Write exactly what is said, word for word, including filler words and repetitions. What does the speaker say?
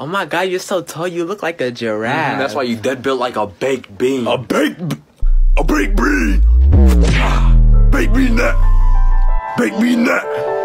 Oh my god, you're so tall. You look like a giraffe. Mm, that's why you dead built like a baked bean. A baked, a baked bean. Baked bean that. Baked bean that.